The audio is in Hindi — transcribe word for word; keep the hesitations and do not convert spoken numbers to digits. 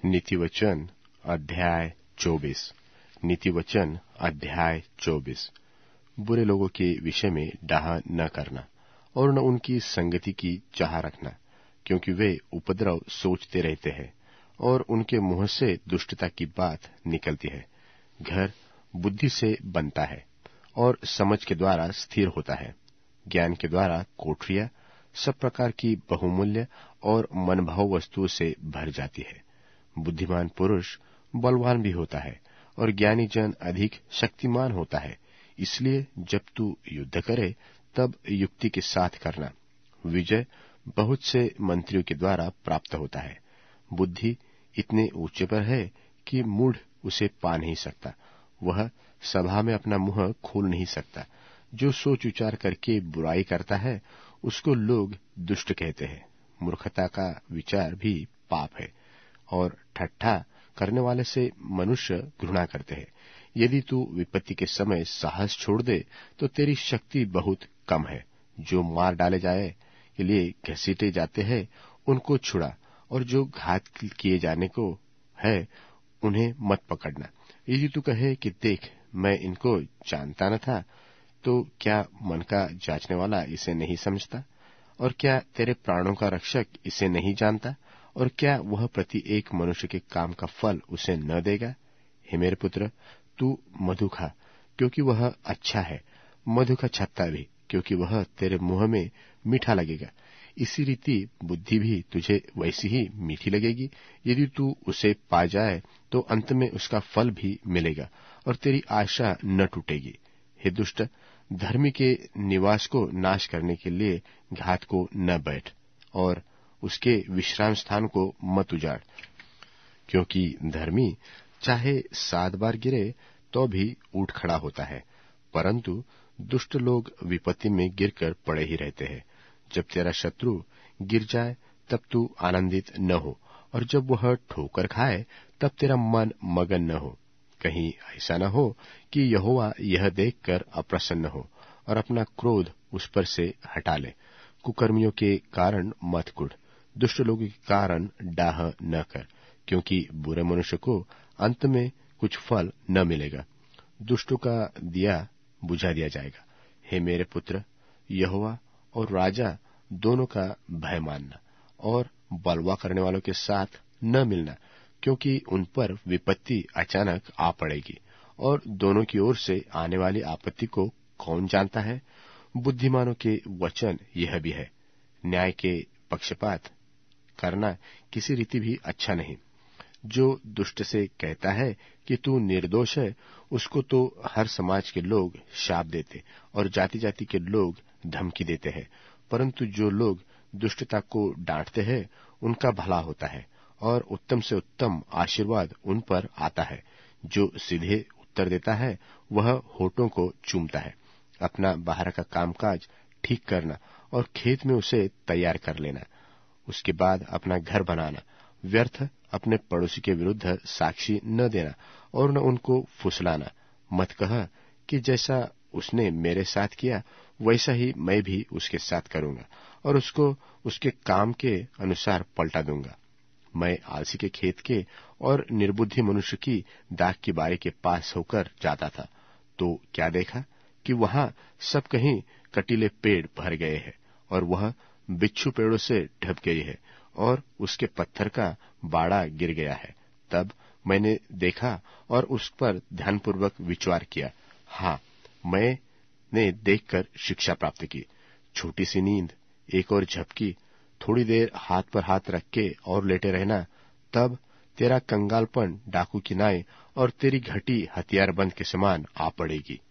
नीतिवचन अध्याय चौबीस। नीतिवचन अध्याय चौबीस। बुरे लोगों के विषय में डाह न करना और न उनकी संगति की चाह रखना, क्योंकि वे उपद्रव सोचते रहते हैं और उनके मुंह से दुष्टता की बात निकलती है। घर बुद्धि से बनता है और समझ के द्वारा स्थिर होता है। ज्ञान के द्वारा कोठरियां सब प्रकार की बहुमूल्य और मनभाव वस्तुओं से भर जाती है। बुद्धिमान पुरुष बलवान भी होता है और ज्ञानी जन अधिक शक्तिमान होता है। इसलिए जब तू युद्ध करे तब युक्ति के साथ करना। विजय बहुत से मंत्रियों के द्वारा प्राप्त होता है। बुद्धि इतने ऊंचे पर है कि मूढ़ उसे पा नहीं सकता। वह सभा में अपना मुंह खोल नहीं सकता। जो सोच विचार करके बुराई करता है उसको लोग दुष्ट कहते हैं। मूर्खता का विचार भी पाप है और ठट्ठा करने वाले से मनुष्य घृणा करते हैं। यदि तू विपत्ति के समय साहस छोड़ दे तो तेरी शक्ति बहुत कम है। जो मार डाले जाए के लिए घसीटे जाते हैं उनको छुड़ा, और जो घात किए जाने को है उन्हें मत पकड़ना। यदि तू कहे कि देख मैं इनको जानता न था, तो क्या मन का जांचने वाला इसे नहीं समझता? और क्या तेरे प्राणों का रक्षक इसे नहीं जानता? और क्या वह प्रति एक मनुष्य के काम का फल उसे न देगा? हे मेरे पुत्र, तू मधु खा, क्योंकि वह अच्छा है। मधु का छत्ता भी, क्योंकि वह तेरे मुंह में मीठा लगेगा। इसी रीति बुद्धि भी तुझे वैसी ही मीठी लगेगी। यदि तू उसे पा जाए तो अंत में उसका फल भी मिलेगा और तेरी आशा न टूटेगी। हे दुष्ट, धर्मी के निवास को नाश करने के लिए घात को न बैठ और उसके विश्राम स्थान को मत उजाड़, क्योंकि धर्मी चाहे सात बार गिरे तो भी उठ खड़ा होता है, परंतु दुष्ट लोग विपत्ति में गिरकर पड़े ही रहते हैं। जब तेरा शत्रु गिर जाए तब तू आनंदित न हो, और जब वह ठोकर खाए तब तेरा मन मगन न हो। कहीं ऐसा न हो कि यहोवा यह देखकर अप्रसन्न हो और अपना क्रोध उस पर से हटा ले। कुकर्मियों के कारण मत कुढ़, दुष्ट लोगों के कारण डाह न कर, क्योंकि बुरे मनुष्य को अंत में कुछ फल न मिलेगा। दुष्टों का दिया बुझा दिया जाएगा। हे मेरे पुत्र, यहोवा और राजा दोनों का भय मानना और बलवा करने वालों के साथ न मिलना, क्योंकि उन पर विपत्ति अचानक आ पड़ेगी, और दोनों की ओर से आने वाली आपत्ति को कौन जानता है? बुद्धिमानों के वचन यह भी है, न्याय के पक्षपात करना किसी रीति भी अच्छा नहीं। जो दुष्ट से कहता है कि तू निर्दोष है, उसको तो हर समाज के लोग शाप देते और जाति जाति के लोग धमकी देते हैं। परंतु जो लोग दुष्टता को डांटते हैं उनका भला होता है और उत्तम से उत्तम आशीर्वाद उन पर आता है। जो सीधे उत्तर देता है वह होठों को चूमता है। अपना बाहर का कामकाज ठीक करना और खेत में उसे तैयार कर लेना, उसके बाद अपना घर बनाना। व्यर्थ अपने पड़ोसी के विरुद्ध साक्षी न देना और न उनको फुसलाना। मत कह कि जैसा उसने मेरे साथ किया वैसा ही मैं भी उसके साथ करूंगा और उसको उसके काम के अनुसार पलटा दूंगा। मैं आलसी के खेत के और निर्बुद्धि मनुष्य की दाख की बारी के पास होकर जाता था, तो क्या देखा कि वहां सब कहीं कटीले पेड़ भर गए हैं और वह बिच्छू पेड़ों से ढप गई है और उसके पत्थर का बाड़ा गिर गया है। तब मैंने देखा और उस पर ध्यानपूर्वक विचार किया। हाँ, मैंने देखकर शिक्षा प्राप्त की। छोटी सी नींद, एक और झपकी, थोड़ी देर हाथ पर हाथ रख के और लेटे रहना, तब तेरा कंगालपन डाकू की नाई और तेरी घटी हथियारबंद के समान आ पड़ेगी।